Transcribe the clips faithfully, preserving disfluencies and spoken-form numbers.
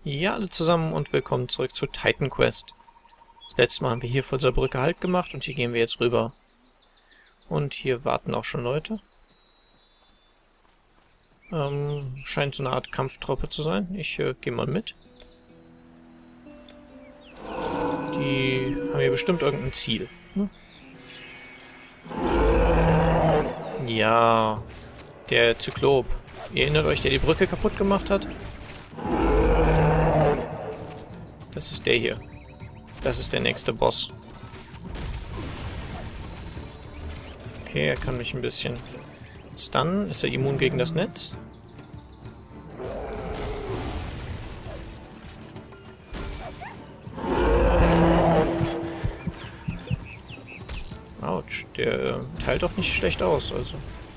Ja, alle zusammen und willkommen zurück zu Titan Quest. Das letzte Mal haben wir hier vor dieser Brücke Halt gemacht und hier gehen wir jetzt rüber. Und hier warten auch schon Leute. Ähm, scheint so eine Art Kampftruppe zu sein. Ich äh, gehe mal mit. Die haben hier bestimmt irgendein Ziel. Hm? Ja, der Zyklop. Ihr erinnert euch, der die Brücke kaputt gemacht hat? Das ist der hier. Das ist der nächste Boss. Okay, er kann mich ein bisschen stunnen. Ist er immun gegen das Netz? Autsch, der äh, teilt doch nicht schlecht aus, also.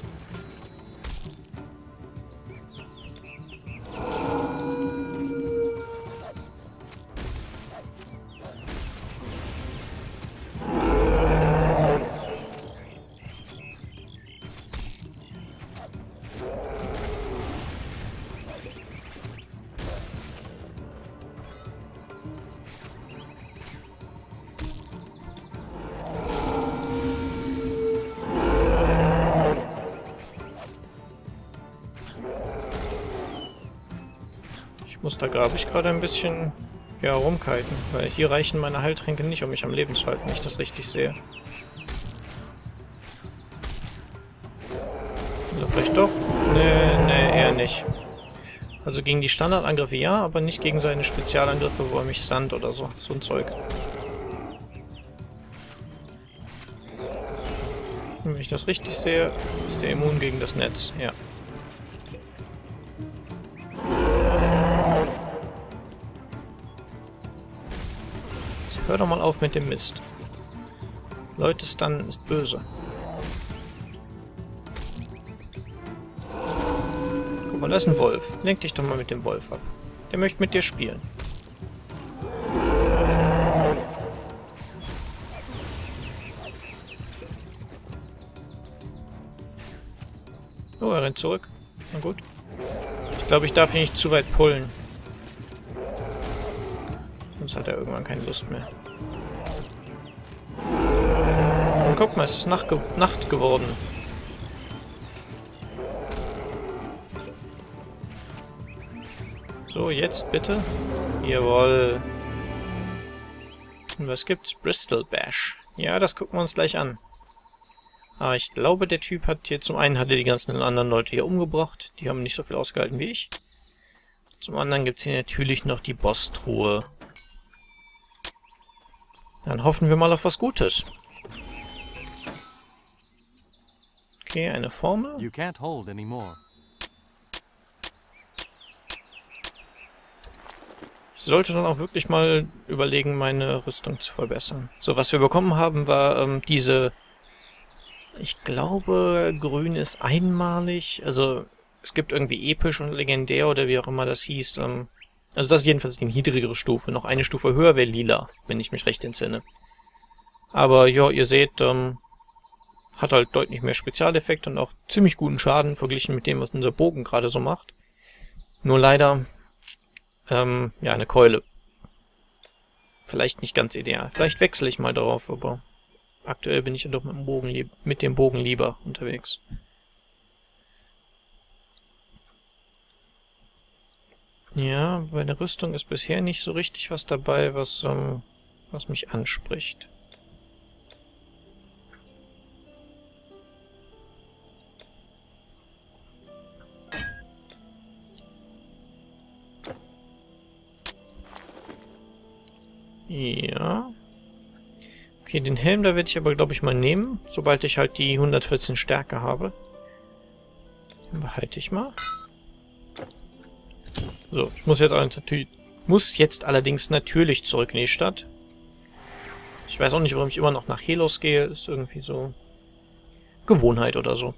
Ich muss da, glaube ich, gerade ein bisschen ja, rumkiten, weil hier reichen meine Heiltränke nicht, um mich am Leben zu halten, wenn ich das richtig sehe. Oder vielleicht doch? Nee, nee, eher nicht. Also gegen die Standardangriffe ja, aber nicht gegen seine Spezialangriffe, wo er mich sandt oder so. So ein Zeug. Und wenn ich das richtig sehe, ist der immun gegen das Netz, ja. Hör doch mal auf mit dem Mist. Leute, stunnen ist böse. Guck mal, da ist ein Wolf. Lenk dich doch mal mit dem Wolf ab. Der möchte mit dir spielen. Oh, er rennt zurück. Na gut. Ich glaube, ich darf ihn nicht zu weit pullen. Sonst hat er irgendwann keine Lust mehr. Und guck mal, es ist Nacht, ge Nacht geworden. So, jetzt bitte. Jawohl. Und was gibt's? Bristol Bash. Ja, das gucken wir uns gleich an. Aber ich glaube, der Typ hat hier... Zum einen hat er die ganzen anderen Leute hier umgebracht. Die haben nicht so viel ausgehalten wie ich. Zum anderen gibt es hier natürlich noch die Boss-Truhe. Dann hoffen wir mal auf was Gutes. Okay, eine Formel. You can't hold anymore. Ich sollte dann auch wirklich mal überlegen, meine Rüstung zu verbessern. So, was wir bekommen haben, war ähm, diese... Ich glaube, grün ist einmalig. Also, es gibt irgendwie episch und legendär oder wie auch immer das hieß. Ähm, Also das ist jedenfalls die niedrigere Stufe. Noch eine Stufe höher wäre lila, wenn ich mich recht entsinne. Aber ja, ihr seht, ähm, hat halt deutlich mehr Spezialeffekt und auch ziemlich guten Schaden verglichen mit dem, was unser Bogen gerade so macht. Nur leider, ähm, ja, eine Keule. Vielleicht nicht ganz ideal. Vielleicht wechsle ich mal darauf, aber aktuell bin ich ja doch mit dem Bogen, lieb mit dem Bogen lieber unterwegs. Ja, bei der Rüstung ist bisher nicht so richtig was dabei, was, ähm, was mich anspricht. Ja. Okay, den Helm, da werde ich aber, glaube ich, mal nehmen, sobald ich halt die hundertvierzehn Stärke habe. Den behalte ich mal. So, ich muss jetzt, natürlich, muss jetzt allerdings natürlich zurück in die Stadt. Ich weiß auch nicht, warum ich immer noch nach Helos gehe. Ist irgendwie so Gewohnheit oder so.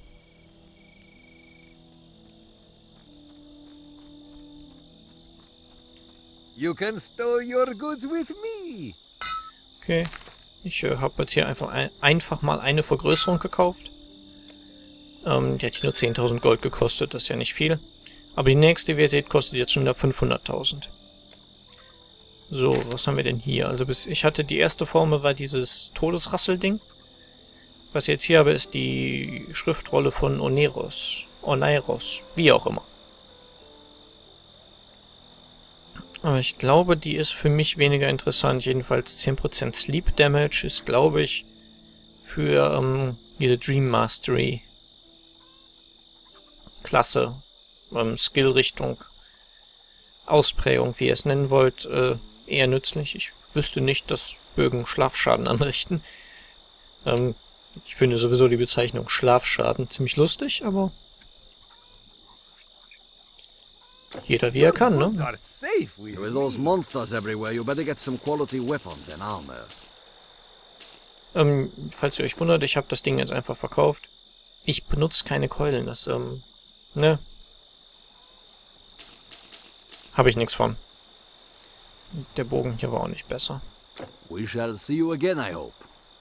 You can store your goods with me. Okay, ich äh, habe jetzt hier einfach, ein, einfach mal eine Vergrößerung gekauft. Ähm, die hat nur zehntausend Gold gekostet, das ist ja nicht viel. Aber die nächste, wie ihr seht, kostet jetzt schon wieder fünfhunderttausend. So, was haben wir denn hier? Also bis ich hatte die erste Formel war dieses Todesrasselding. Was ich jetzt hier habe, ist die Schriftrolle von Oneros. Oneiros, wie auch immer. Aber ich glaube, die ist für mich weniger interessant. Jedenfalls zehn Prozent Sleep Damage ist, glaube ich, für ähm, diese Dream Mastery Klasse, ähm, Skill-Richtung, Ausprägung, wie ihr es nennen wollt, äh, eher nützlich. Ich wüsste nicht, dass Bögen Schlafschaden anrichten. Ähm, ich finde sowieso die Bezeichnung Schlafschaden ziemlich lustig, aber jeder wie er kann, ne? With those monsters everywhere, you better get some quality weapons and armor. Ähm, falls ihr euch wundert, ich habe das Ding jetzt einfach verkauft. Ich benutze keine Keulen, das, ähm, ne? Habe ich nichts von. Der Bogen hier war auch nicht besser. We shall see you again, I hope.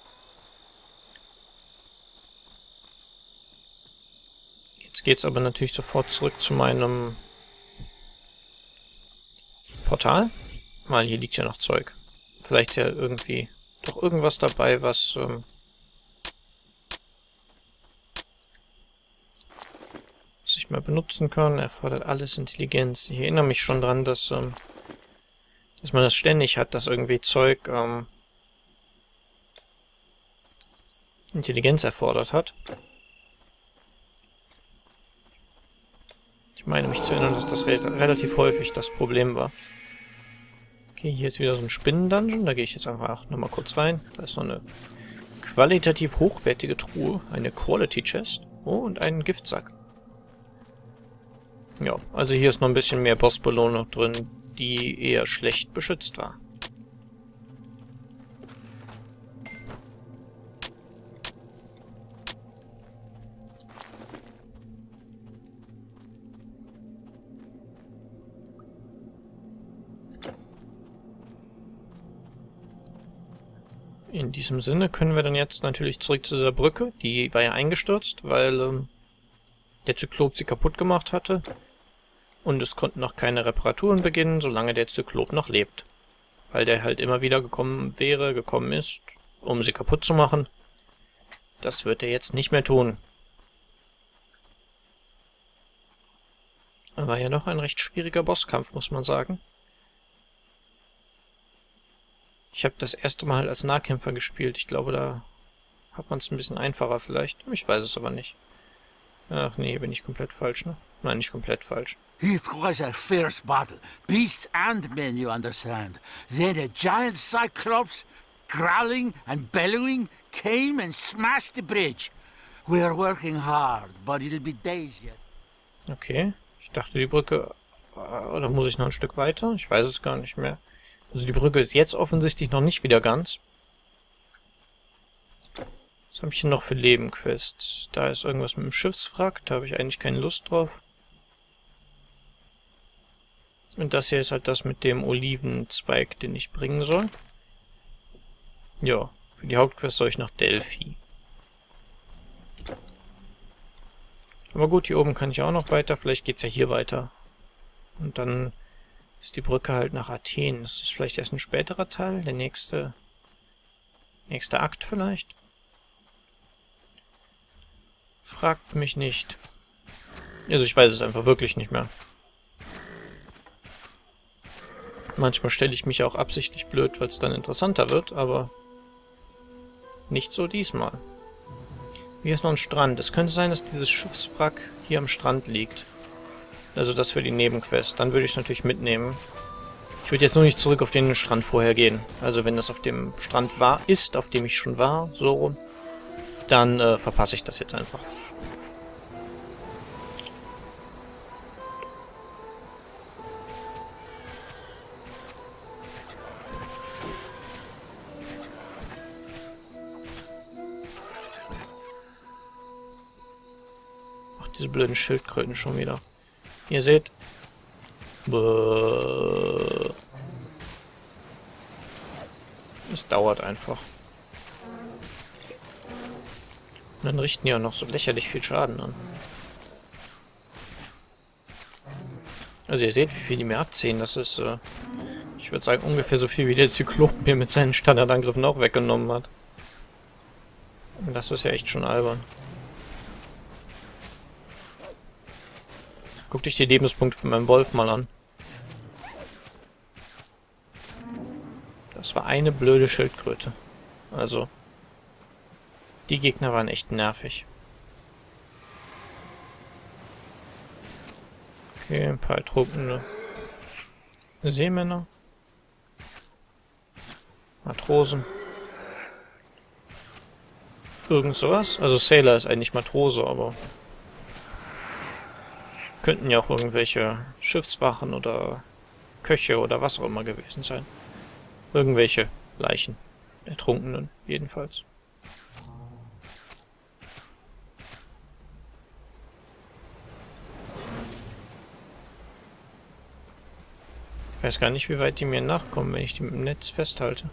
Jetzt geht's aber natürlich sofort zurück zu meinem Portal. Weil hier liegt ja noch Zeug. Vielleicht ist ja irgendwie doch irgendwas dabei, was ähm, was ich mal benutzen kann. Erfordert alles Intelligenz. Ich erinnere mich schon dran, dass ähm, dass man das ständig hat, dass irgendwie Zeug ähm, Intelligenz erfordert hat. Ich meine mich zu erinnern, dass das re relativ häufig das Problem war. Okay, hier ist wieder so ein Spinnen-Dungeon. Da gehe ich jetzt einfach nochmal kurz rein. Da ist so eine qualitativ hochwertige Truhe. Eine Quality Chest. Oh, und einen Giftsack. Ja, also hier ist noch ein bisschen mehr Bossbelohnung drin, die eher schlecht beschützt war. In diesem Sinne können wir dann jetzt natürlich zurück zu dieser Brücke. Die war ja eingestürzt, weil ähm, der Zyklop sie kaputt gemacht hatte. Und es konnten noch keine Reparaturen beginnen, solange der Zyklop noch lebt. Weil der halt immer wieder gekommen wäre, gekommen ist, um sie kaputt zu machen. Das wird er jetzt nicht mehr tun. War ja noch ein recht schwieriger Bosskampf, muss man sagen. Ich habe das erste Mal als Nahkämpfer gespielt. Ich glaube, da hat man es ein bisschen einfacher vielleicht. Ich weiß es aber nicht. Ach nee, bin ich komplett falsch, ne? Nein, nicht komplett falsch. It was a fierce battle. Beasts and men, you understand. Then a giant cyclops, growling and bellowing, came and smashed the bridge. We're working hard, but it'll be days yet. Okay, ich dachte die Brücke... Oder muss ich noch ein Stück weiter? Ich weiß es gar nicht mehr. Also die Brücke ist jetzt offensichtlich noch nicht wieder ganz. Was habe ich denn noch für Lebenquests? Da ist irgendwas mit dem Schiffswrack, da habe ich eigentlich keine Lust drauf. Und das hier ist halt das mit dem Olivenzweig, den ich bringen soll. Ja, für die Hauptquest soll ich nach Delphi. Aber gut, hier oben kann ich auch noch weiter, vielleicht geht's ja hier weiter. Und dann ist die Brücke halt nach Athen. Das ist vielleicht erst ein späterer Teil, der nächste, nächste Akt vielleicht. Fragt mich nicht. Also ich weiß es einfach wirklich nicht mehr. Manchmal stelle ich mich auch absichtlich blöd, weil es dann interessanter wird, aber nicht so diesmal. Hier ist noch ein Strand. Es könnte sein, dass dieses Schiffswrack hier am Strand liegt. Also das für die Nebenquest. Dann würde ich es natürlich mitnehmen. Ich würde jetzt nur nicht zurück auf den Strand vorher gehen. Also wenn das auf dem Strand war, ist, auf dem ich schon war, so rum, dann äh, verpasse ich das jetzt einfach. Ach, diese blöden Schildkröten schon wieder. Ihr seht. Bäh. Es dauert einfach. Und dann richten die auch noch so lächerlich viel Schaden an. Also ihr seht, wie viel die mir abziehen. Das ist äh, Ich würde sagen, ungefähr so viel wie der Zyklop mir mit seinen Standardangriffen auch weggenommen hat. Und das ist ja echt schon albern. Guck dich die Lebenspunkte von meinem Wolf mal an. Das war eine blöde Schildkröte. Also, die Gegner waren echt nervig. Okay, ein paar ertrunkene Seemänner. Matrosen. Irgend sowas. Also Sailor ist eigentlich Matrose, aber könnten ja auch irgendwelche Schiffswachen oder Köche oder was auch immer gewesen sein. Irgendwelche Leichen. Ertrunkenen, jedenfalls. Ich weiß gar nicht, wie weit die mir nachkommen, wenn ich die mit dem Netz festhalte.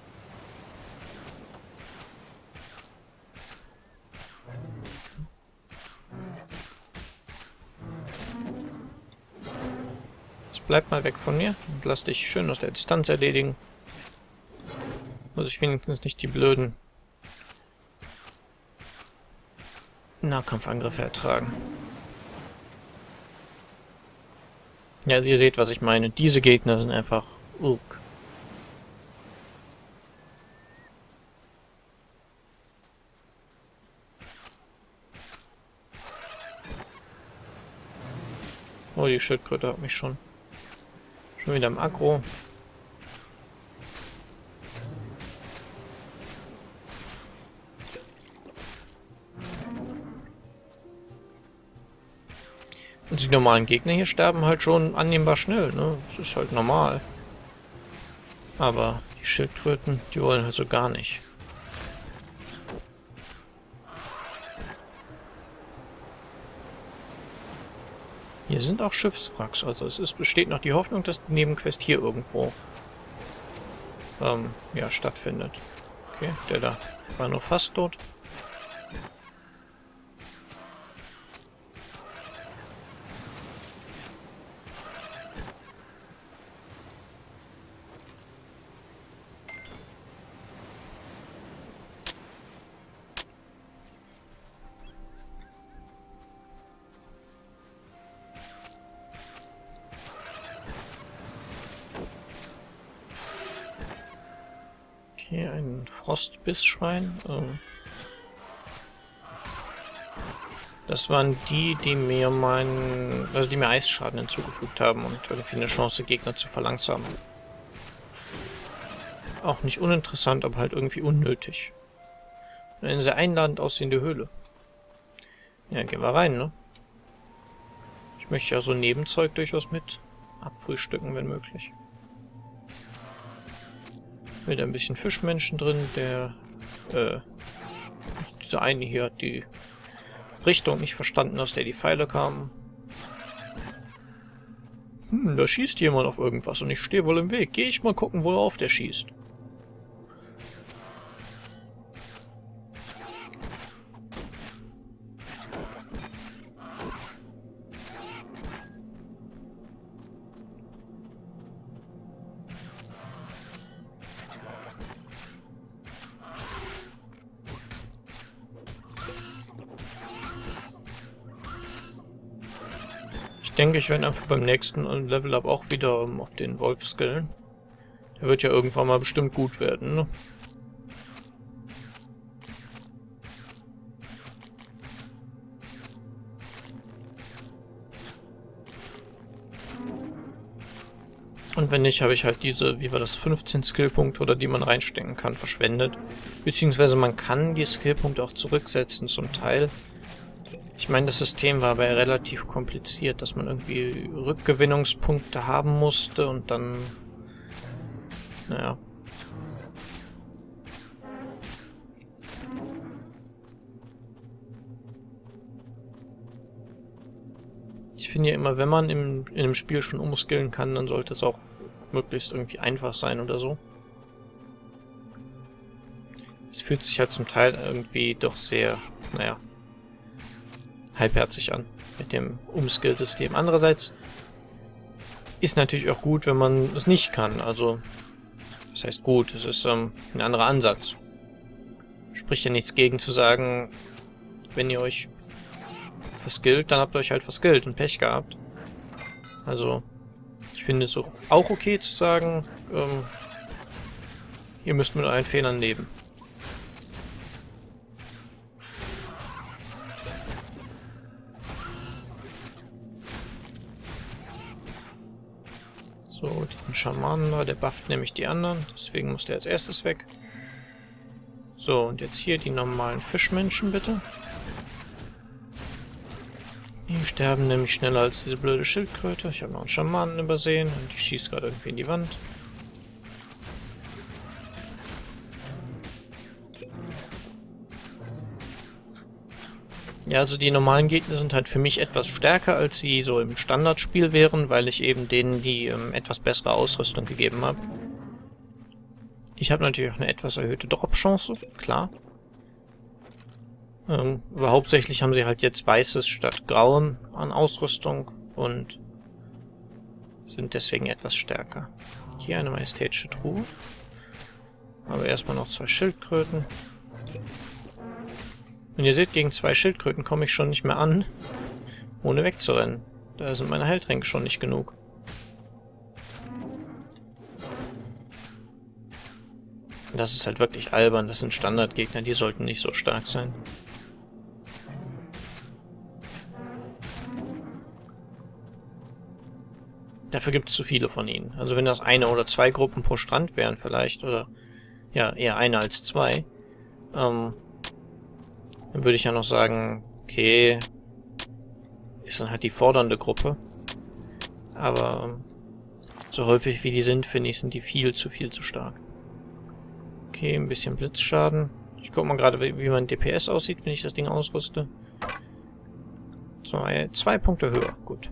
Jetzt bleib mal weg von mir und lass dich schön aus der Distanz erledigen. Muss ich wenigstens nicht die blöden Nahkampfangriffe ertragen. Ja, also ihr seht, was ich meine. Diese Gegner sind einfach Urk. Oh, die Schildkröte hat mich schon. Schon wieder im Aggro. Und die normalen Gegner hier sterben halt schon annehmbar schnell, ne? Das ist halt normal. Aber die Schildkröten, die wollen halt so gar nicht. Hier sind auch Schiffswracks, also es ist, besteht noch die Hoffnung, dass die Nebenquest hier irgendwo ähm, ja, stattfindet. Okay, der da war nur fast tot. Hier ein Frostbissschwein. Ähm das waren die, die mir meinen, also die mir Eisschaden hinzugefügt haben und irgendwie eine Chance, Gegner zu verlangsamen. Auch nicht uninteressant, aber halt irgendwie unnötig. Eine sehr einladend aussehende Höhle. Ja, gehen wir rein, ne? Ich möchte ja so Nebenzeug durchaus mit abfrühstücken, wenn möglich. Wieder ein bisschen Fischmenschen drin, der, äh, dieser eine hier hat die Richtung nicht verstanden, aus der die Pfeile kamen. Hm, da schießt jemand auf irgendwas und ich stehe wohl im Weg. Gehe ich mal gucken, worauf der schießt. Ich denke, ich werde einfach beim nächsten Level-Up auch wieder um, auf den Wolf skillen. Der wird ja irgendwann mal bestimmt gut werden, ne? Und wenn nicht, habe ich halt diese, wie war das, fünfzehn Skillpunkte, oder die man reinstecken kann, verschwendet. Beziehungsweise man kann die Skillpunkte auch zurücksetzen zum Teil. Ich meine, das System war aber relativ kompliziert, dass man irgendwie Rückgewinnungspunkte haben musste und dann... Naja. Ich finde ja immer, wenn man im, in einem Spiel schon umskillen kann, dann sollte es auch möglichst irgendwie einfach sein oder so. Es fühlt sich halt zum Teil irgendwie doch sehr, naja, halbherzig an mit dem Umskill-System. Andererseits ist natürlich auch gut, wenn man es nicht kann. Also, das heißt gut, es ist ähm, ein anderer Ansatz. Spricht ja nichts gegen zu sagen, wenn ihr euch verskillt, dann habt ihr euch halt verskillt und Pech gehabt. Also, ich finde es auch okay zu sagen, ähm, ihr müsst mit euren Fehlern leben. So, diesen Schamanen da, der bufft nämlich die anderen, deswegen muss der als erstes weg. So, und jetzt hier die normalen Fischmenschen, bitte. Die sterben nämlich schneller als diese blöde Schildkröte. Ich habe noch einen Schamanen übersehen und die schießt gerade irgendwie in die Wand. Ja, also die normalen Gegner sind halt für mich etwas stärker, als sie so im Standardspiel wären, weil ich eben denen die ähm, etwas bessere Ausrüstung gegeben habe. Ich habe natürlich auch eine etwas erhöhte Drop-Chance, klar. Ähm, aber hauptsächlich haben sie halt jetzt Weißes statt Grauem an Ausrüstung und sind deswegen etwas stärker. Hier eine majestätische Truhe. Aber erstmal noch zwei Schildkröten. Und ihr seht, gegen zwei Schildkröten komme ich schon nicht mehr an, ohne wegzurennen. Da sind meine Heiltränke schon nicht genug. Und das ist halt wirklich albern. Das sind Standardgegner, die sollten nicht so stark sein. Dafür gibt es zu viele von ihnen. Also wenn das eine oder zwei Gruppen pro Strand wären vielleicht, oder ja, eher eine als zwei, ähm, dann würde ich ja noch sagen, okay, ist dann halt die fordernde Gruppe. Aber so häufig wie die sind, finde ich, sind die viel zu viel zu stark. Okay, ein bisschen Blitzschaden. Ich gucke mal gerade, wie, wie mein D P S aussieht, wenn ich das Ding ausrüste. Zwei, zwei Punkte höher, gut.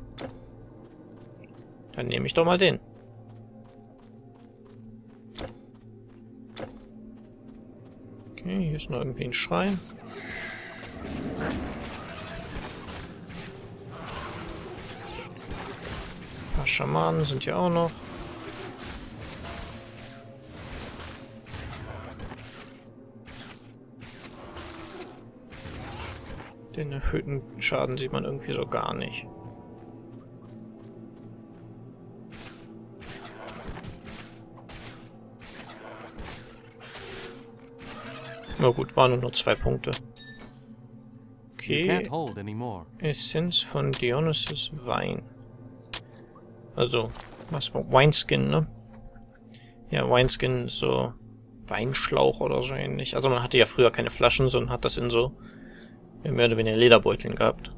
Dann nehme ich doch mal den. Okay, hier ist noch irgendwie ein Schrein. Ein paar Schamanen sind hier auch noch. Den erhöhten Schaden sieht man irgendwie so gar nicht. Na gut, waren nur zwei Punkte. Okay. Essenz von Dionysus Wein. Also, was für Wineskin, ne? Ja, Wineskin ist so Weinschlauch oder so ähnlich. Also man hatte ja früher keine Flaschen, sondern hat das in so mehr oder weniger Lederbeuteln gehabt.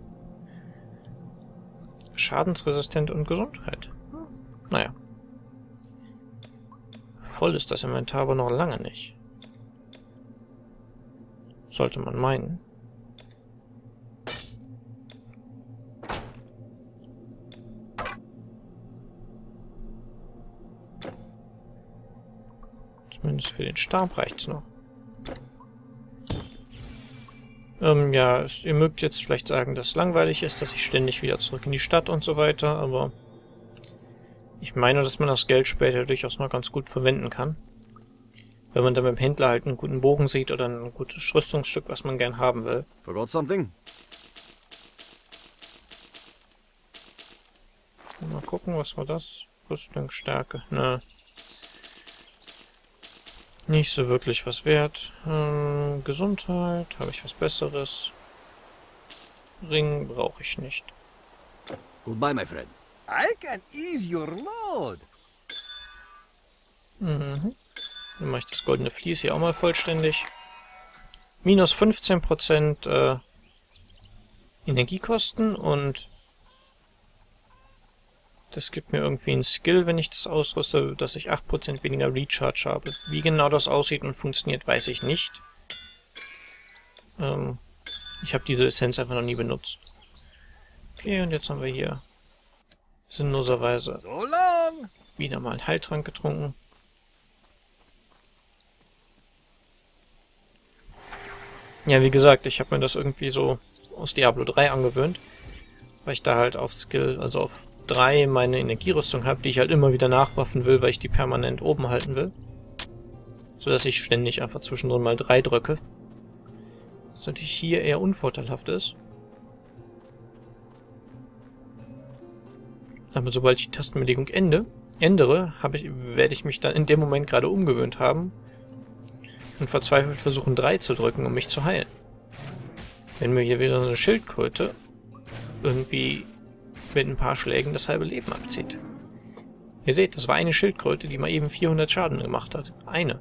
Schadensresistent und Gesundheit. Hm. Naja. Voll ist das Inventar aber noch lange nicht. Sollte man meinen. Zumindest für den Stab reicht's noch. Ähm, ja, es, ihr mögt jetzt vielleicht sagen, dass es langweilig ist, dass ich ständig wieder zurück in die Stadt und so weiter, aber ich meine, dass man das Geld später durchaus noch ganz gut verwenden kann. Wenn man dann beim Händler halt einen guten Bogen sieht oder ein gutes Rüstungsstück, was man gern haben will. Forgot something? Mal gucken, was war das? Rüstungsstärke. Ne. Nicht so wirklich was wert. Ähm, Gesundheit. Habe ich was Besseres? Ring brauche ich nicht. Goodbye, my friend. I can ease your load. Mhm. Dann mache ich das goldene Vlies hier auch mal vollständig. Minus fünfzehn Prozent äh, Energiekosten und das gibt mir irgendwie einen Skill, wenn ich das ausrüste, dass ich acht Prozent weniger Recharge habe. Wie genau das aussieht und funktioniert, weiß ich nicht. Ähm, ich habe diese Essenz einfach noch nie benutzt. Okay, und jetzt haben wir hier sinnloserweise So long. wieder mal einen Heiltrank getrunken. Ja, wie gesagt, ich habe mir das irgendwie so aus Diablo drei angewöhnt, weil ich da halt auf Skill, also auf drei meine Energierüstung habe, die ich halt immer wieder nachbuffen will, weil ich die permanent oben halten will. So dass ich ständig einfach zwischendrin mal drei drücke. Was natürlich hier eher unvorteilhaft ist. Aber sobald ich die Tastenbelegung ende, ändere, habe ich, werde ich mich dann in dem Moment gerade umgewöhnt haben und verzweifelt versuchen, drei zu drücken, um mich zu heilen. Wenn mir hier wieder so eine Schildkröte irgendwie mit ein paar Schlägen das halbe Leben abzieht. Ihr seht, das war eine Schildkröte, die mal eben vierhundert Schaden gemacht hat. Eine.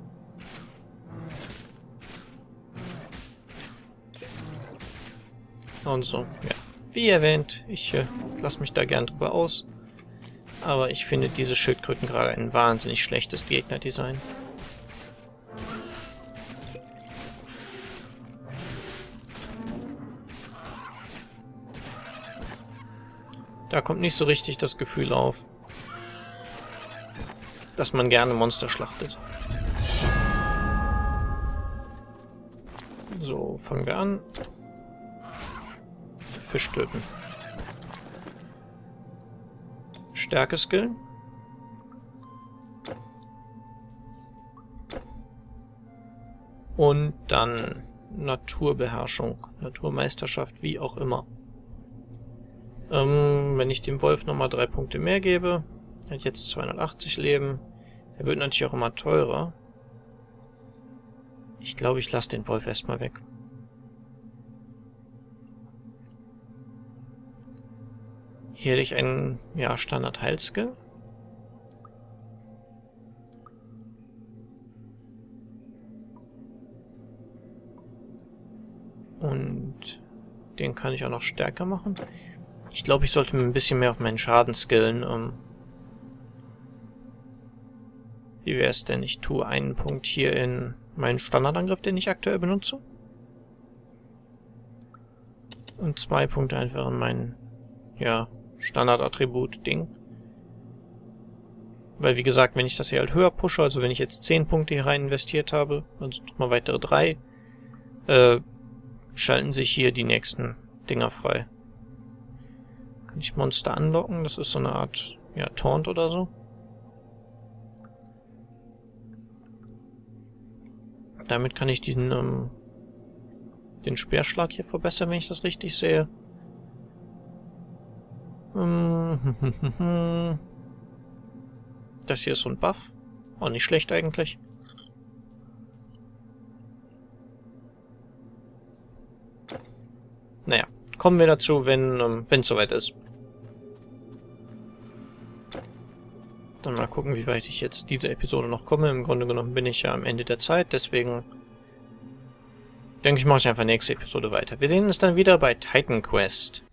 Und so, ja. Wie erwähnt, ich äh, lasse mich da gern drüber aus. Aber ich finde diese Schildkröten gerade ein wahnsinnig schlechtes Gegnerdesign. Da kommt nicht so richtig das Gefühl auf, dass man gerne Monster schlachtet. So, fangen wir an. Fisch töten. Stärke-Skill. Und dann Naturbeherrschung, Naturmeisterschaft, wie auch immer. Ähm, wenn ich dem Wolf nochmal drei Punkte mehr gebe, hat jetzt zweihundertachtzig Leben. Er wird natürlich auch immer teurer. Ich glaube, ich lasse den Wolf erstmal weg. Hier hätte ich einen, ja, Standard-Heilskill. Und den kann ich auch noch stärker machen. Ich glaube, ich sollte mir ein bisschen mehr auf meinen Schaden skillen. Ähm Wie wäre es denn? Ich tue einen Punkt hier in meinen Standardangriff, den ich aktuell benutze. Und zwei Punkte einfach in meinen, ja, Standardattribut-Ding. Weil, wie gesagt, wenn ich das hier halt höher pushe, also wenn ich jetzt zehn Punkte hier rein investiert habe, und nochmal weitere drei, äh, schalten sich hier die nächsten Dinger frei. Kann ich Monster anlocken? Das ist so eine Art, ja, Taunt oder so. Damit kann ich diesen, ähm, den Speerschlag hier verbessern, wenn ich das richtig sehe. Das hier ist so ein Buff. Auch nicht schlecht eigentlich. Naja, kommen wir dazu, wenn ähm, wenn es soweit ist. Dann mal gucken, wie weit ich jetzt diese Episode noch komme. Im Grunde genommen bin ich ja am Ende der Zeit, deswegen denke ich, mache ich einfach nächste Episode weiter. Wir sehen uns dann wieder bei Titan Quest.